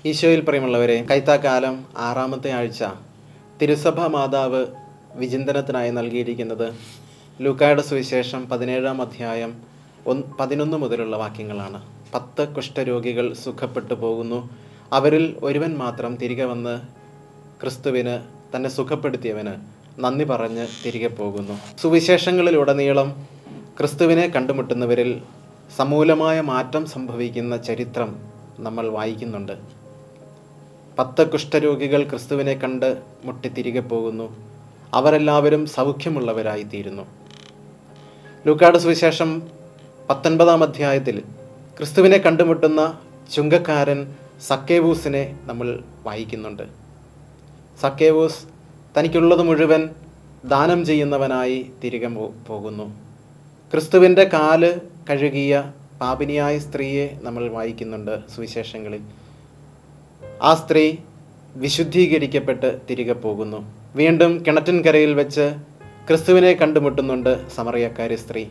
ഈശോയിൽ പ്രിയമുള്ളവരെ, കൈത്താക്കാലം 6-ാമത്തെ ആഴ്ച തിരുസഭ മാതാവ് വിചിന്തനത്തിനായി നൽകിയിരിക്കുന്നത് ലൂക്കായുടെ സുവിശേഷം 17-ാം അധ്യായം 11 മുതലുള്ള വാക്യങ്ങളാണ്. 10 കുഷ്ഠരോഗികൾ സുഖപ്പെട്ടു പോകുന്നു. അവരിൽ ഒരുവൻ മാത്രം തിരികെ വന്ന് ക്രിസ്തുവിന് തന്നെ സുഖപ്പെടുത്തിയവന് നന്ദി പറഞ്ഞ് തിരികെ പോകുന്നു. സുവിശേഷങ്ങളിലുടനീളം ക്രിസ്തുവിനെ കണ്ടുമുട്ടുന്നവരിൽ സമൂലമായ മാറ്റം സംഭവിക്കുന്ന ചരിത്രം നമ്മൾ വായിക്കുന്നുണ്ട്. 10 കുഷ്ഠരോഗികൾ ക്രിസ്തുവിനെ കണ്ട് മുട്ടി തിരികെ പോകുന്നു. അവരെല്ലാവരും സൗഖ്യമുള്ളവരായി തീരുന്നു. ലൂക്കായുടെ സുവിശേഷം 19-ാം അധ്യായത്തിൽ ക്രിസ്തുവിനെ കണ്ടുമുട്ടുന്ന ചുങ്കക്കാരൻ സക്കേവൂസിനെ നമ്മൾ വായിക്കുന്നുണ്ട്. സക്കേവൂസ് തനിക്കുള്ളത് മുഴുവൻ ദാനം ചെയ്യുന്നവനായി തിരികെ പോകുന്നു. ക്രിസ്തുവിൻ്റെ കാല് കഴുകിയ പാപിനിയായ സ്ത്രീയെ നമ്മൾ വായിക്കുന്നുണ്ട് സുവിശേഷങ്ങളിൽ. ആ സ്ത്രീ വിശുദ്ധീകരിക്കപ്പെട്ട് തിരികെ പോകുന്നു. വീണ്ടും കിണറ്റിൻകരയിൽ വെച്ച് ക്രിസ്തുവിനെ കണ്ടുമുട്ടുന്നുണ്ട് സമറിയക്കാരി സ്ത്രീ.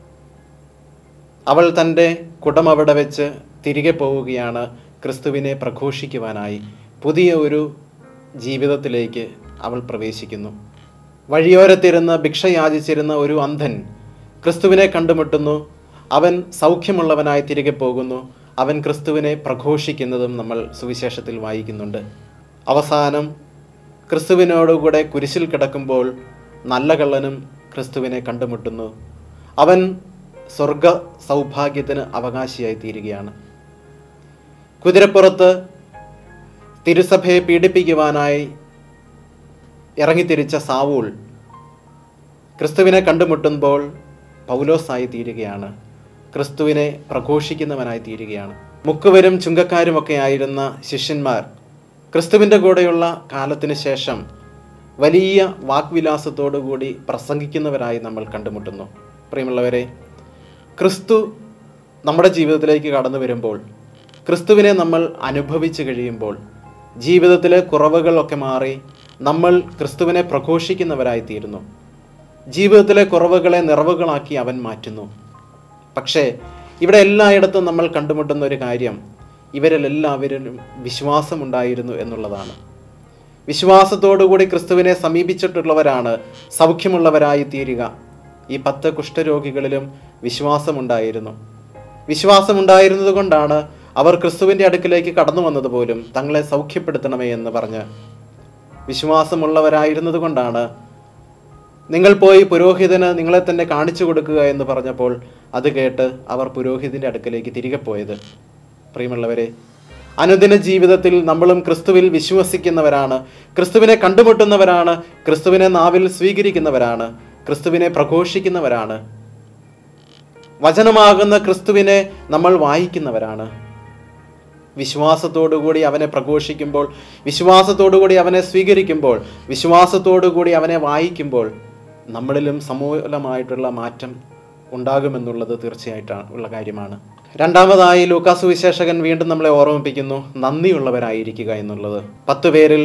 അവൾ തൻ്റെ കുടം അവിടെ വെച്ച് തിരികെ പോവുകയാണ് ക്രിസ്തുവിനെ പ്രഘോഷിക്കുവാനായി. പുതിയ ഒരു ജീവിതത്തിലേക്ക് അവൾ പ്രവേശിക്കുന്നു. വഴിയോരത്തിരുന്ന് ഭിക്ഷ യാചിച്ചിരുന്ന ഒരു അന്ധൻ ക്രിസ്തുവിനെ കണ്ടുമുട്ടുന്നു. അവൻ സൗഖ്യമുള്ളവനായി തിരികെ പോകുന്നു. അവൻ ക്രിസ്തുവിനെ പ്രഘോഷിക്കുന്നതും നമ്മൾ സുവിശേഷത്തിൽ വായിക്കുന്നുണ്ട്. അവസാനം ക്രിസ്തുവിനോടുകൂടെ കുരിശിൽ കിടക്കുമ്പോൾ നല്ല കള്ളനും ക്രിസ്തുവിനെ കണ്ടുമുട്ടുന്നു. അവൻ സ്വർഗ സൗഭാഗ്യത്തിന് അവകാശിയായി തീരുകയാണ്. കുതിരപ്പുറത്ത് തിരുസഭയെ പീഡിപ്പിക്കുവാനായി ഇറങ്ങിത്തിരിച്ച സാവൂൾ ക്രിസ്തുവിനെ കണ്ടുമുട്ടുമ്പോൾ പൗലോസായി തീരുകയാണ്. ക്രിസ്തുവിനെ പ്രഘോഷിക്കുന്നവനായി തീരുകയാണ്. മുക്കുവരും ചുങ്കക്കാരുമൊക്കെ ആയിരുന്ന ശിഷ്യന്മാർ ക്രിസ്തുവിൻ്റെ കൂടെയുള്ള കാലത്തിന് ശേഷം വലിയ വാക്വിലാസത്തോടുകൂടി പ്രസംഗിക്കുന്നവരായി നമ്മൾ കണ്ടുമുട്ടുന്നു. പ്രിയമുള്ളവരെ, ക്രിസ്തു നമ്മുടെ ജീവിതത്തിലേക്ക് കടന്നു വരുമ്പോൾ, ക്രിസ്തുവിനെ നമ്മൾ അനുഭവിച്ചു കഴിയുമ്പോൾ, ജീവിതത്തിലെ കുറവുകളൊക്കെ മാറി നമ്മൾ ക്രിസ്തുവിനെ പ്രഘോഷിക്കുന്നവരായി തീരുന്നു. ജീവിതത്തിലെ കുറവുകളെ നിറവുകളാക്കി അവൻ മാറ്റുന്നു. പക്ഷേ ഇവിടെ എല്ലായിടത്തും നമ്മൾ കണ്ടുമുട്ടുന്ന ഒരു കാര്യം, ഇവരിലെല്ലാവരും വിശ്വാസമുണ്ടായിരുന്നു എന്നുള്ളതാണ്. വിശ്വാസത്തോടുകൂടി ക്രിസ്തുവിനെ സമീപിച്ചിട്ടുള്ളവരാണ് സൗഖ്യമുള്ളവരായി തീരുക. ഈ 10 കുഷ്ഠരോഗികളിലും വിശ്വാസമുണ്ടായിരുന്നു. വിശ്വാസമുണ്ടായിരുന്നത് കൊണ്ടാണ് അവർ ക്രിസ്തുവിൻ്റെ അടുക്കിലേക്ക് കടന്നു വന്നത് പോലും തങ്ങളെ സൗഖ്യപ്പെടുത്തണമേ എന്ന് പറഞ്ഞ്. വിശ്വാസമുള്ളവരായിരുന്നത് കൊണ്ടാണ് നിങ്ങൾ പോയി പുരോഹിതന് നിങ്ങളെ തന്നെ കാണിച്ചു കൊടുക്കുക എന്ന് പറഞ്ഞപ്പോൾ അത് കേട്ട് അവർ പുരോഹിതൻ്റെ അടുക്കലേക്ക് തിരികെ പോയത്. പ്രിയമുള്ളവരെ, അനുദിന ജീവിതത്തിൽ നമ്മളും ക്രിസ്തുവിൽ വിശ്വസിക്കുന്നവരാണ്, ക്രിസ്തുവിനെ കണ്ടുമുട്ടുന്നവരാണ്, ക്രിസ്തുവിനെ നാവിൽ സ്വീകരിക്കുന്നവരാണ്, ക്രിസ്തുവിനെ പ്രഘോഷിക്കുന്നവരാണ്. വചനമാകുന്ന ക്രിസ്തുവിനെ നമ്മൾ വായിക്കുന്നവരാണ്. വിശ്വാസത്തോടുകൂടി അവനെ പ്രഘോഷിക്കുമ്പോൾ, വിശ്വാസത്തോടുകൂടി അവനെ സ്വീകരിക്കുമ്പോൾ, വിശ്വാസത്തോടുകൂടി അവനെ വായിക്കുമ്പോൾ നമ്മളിലും സമൂലമായിട്ടുള്ള മാറ്റം ഉണ്ടാകുമെന്നുള്ളത് തീർച്ചയായിട്ടും ഉള്ള കാര്യമാണ്. രണ്ടാമതായി ലൂക്കാ സുവിശേഷകൻ വീണ്ടും നമ്മളെ ഓർമ്മിപ്പിക്കുന്നു നന്ദിയുള്ളവരായിരിക്കുക എന്നുള്ളത്. 10 പേരിൽ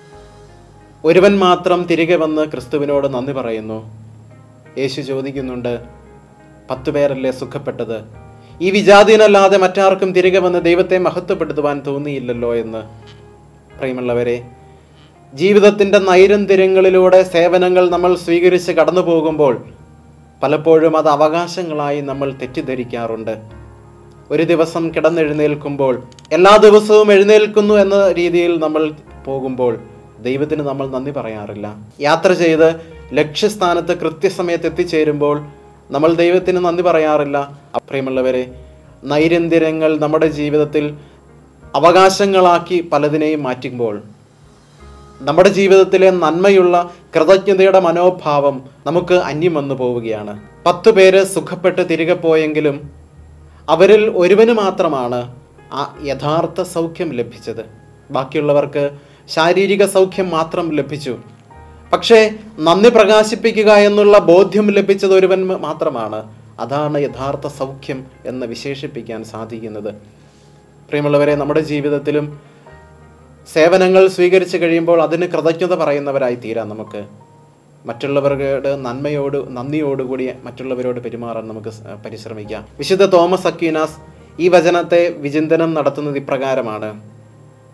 ഒരുവൻ മാത്രം തിരികെ വന്ന് ക്രിസ്തുവിനോട് നന്ദി പറയുന്നു. യേശു ചോദിക്കുന്നുണ്ട്, 10 പേരല്ലേ സുഖപ്പെട്ടത്? ഈ വിജാതീനല്ലാതെ മറ്റാർക്കും തിരികെ വന്ന് ദൈവത്തെ മഹത്വപ്പെടുത്തുവാൻ തോന്നിയില്ലല്ലോ എന്ന്. പ്രിയമുള്ളവരെ, ജീവിതത്തിൻ്റെ നൈരന്തര്യങ്ങളിലൂടെ സേവനങ്ങൾ നമ്മൾ സ്വീകരിച്ച് കടന്നു പോകുമ്പോൾ പലപ്പോഴും അത് അവകാശങ്ങളായി നമ്മൾ തെറ്റിദ്ധരിക്കാറുണ്ട്. ഒരു ദിവസം കിടന്നെഴുന്നേൽക്കുമ്പോൾ എല്ലാ ദിവസവും എഴുന്നേൽക്കുന്നു എന്ന രീതിയിൽ നമ്മൾ പോകുമ്പോൾ ദൈവത്തിന് നമ്മൾ നന്ദി പറയാറില്ല. യാത്ര ചെയ്ത് ലക്ഷ്യസ്ഥാനത്ത് കൃത്യസമയത്ത് എത്തിച്ചേരുമ്പോൾ നമ്മൾ ദൈവത്തിന് നന്ദി പറയാറില്ല. പ്രിയമുള്ളവരെ, നൈരന്തര്യങ്ങൾ നമ്മുടെ ജീവിതത്തിൽ അവകാശങ്ങളാക്കി പലതിനെയും മാറ്റുമ്പോൾ നമ്മുടെ ജീവിതത്തിലെ നന്മയുള്ള കൃതജ്ഞതയുടെ മനോഭാവം നമുക്ക് അന്യം വന്നു പോവുകയാണ്. 10 പേര് സുഖപ്പെട്ട് തിരികെ പോയെങ്കിലും അവരിൽ ഒരുവന് മാത്രമാണ് ആ യഥാർത്ഥ സൗഖ്യം ലഭിച്ചത്. ബാക്കിയുള്ളവർക്ക് ശാരീരിക സൗഖ്യം മാത്രം ലഭിച്ചു. പക്ഷേ നന്ദി പ്രകാശിപ്പിക്കുക എന്നുള്ള ബോധ്യം ലഭിച്ചത് ഒരുവൻ മാത്രമാണ്. അതാണ് യഥാർത്ഥ സൗഖ്യം എന്ന് വിശേഷിപ്പിക്കാൻ സാധിക്കുന്നത്. പ്രിയമുള്ളവരെ, നമ്മുടെ ജീവിതത്തിലും സേവനങ്ങൾ സ്വീകരിച്ചു കഴിയുമ്പോൾ അതിന് കൃതജ്ഞത പറയുന്നവരായി തീരാം. നമുക്ക് മറ്റുള്ളവരുടെ നന്ദിയോടുകൂടി മറ്റുള്ളവരോട് പെരുമാറാൻ നമുക്ക് പരിശ്രമിക്കാം. വിശുദ്ധ തോമസ് അക്വീനാസ് ഈ വചനത്തെ വിചിന്തനം നടത്തുന്നത് ഇപ്രകാരമാണ്: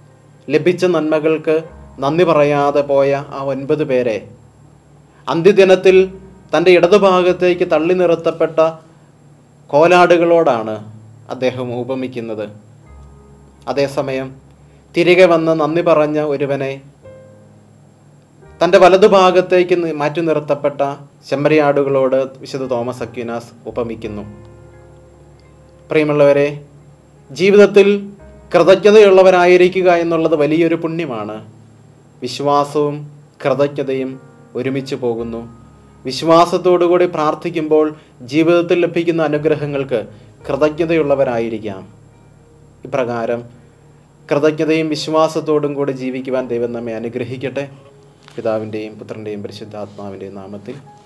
ലഭിച്ച നന്മകൾക്ക് നന്ദി പറയാതെ പോയ ആ 9 പേരെ അന്ത്യദിനത്തിൽ തൻ്റെ ഇടതുഭാഗത്തേക്ക് തള്ളി നിർത്തപ്പെട്ട കോലാടുകളോടാണ് അദ്ദേഹം ഉപമിക്കുന്നത്. അതേസമയം തിരികെ വന്ന് നന്ദി പറഞ്ഞ ഒരുവനെ തൻ്റെ വലതുഭാഗത്തേക്ക് മാറ്റി നിർത്തപ്പെട്ട ചെമ്മരിയാടുകളോട് വിശുദ്ധ തോമസ് അക്വീനാസ് ഉപമിക്കുന്നു. പ്രിയമുള്ളവരെ, ജീവിതത്തിൽ കൃതജ്ഞതയുള്ളവരായിരിക്കുക എന്നുള്ളത് വലിയൊരു പുണ്യമാണ്. വിശ്വാസവും കൃതജ്ഞതയും ഒരുമിച്ച് പോകുന്നു. വിശ്വാസത്തോടുകൂടി പ്രാർത്ഥിക്കുമ്പോൾ ജീവിതത്തിൽ ലഭിക്കുന്ന അനുഗ്രഹങ്ങൾക്ക് കൃതജ്ഞതയുള്ളവരായിരിക്കാം. ഇപ്രകാരം കൃതജ്ഞതയും വിശ്വാസത്തോടും കൂടി ജീവിക്കുവാൻ ദൈവം നമ്മെ അനുഗ്രഹിക്കട്ടെ. പിതാവിൻ്റെയും പുത്രൻ്റെയും പരിശുദ്ധാത്മാവിൻ്റെയും നാമത്തിൽ.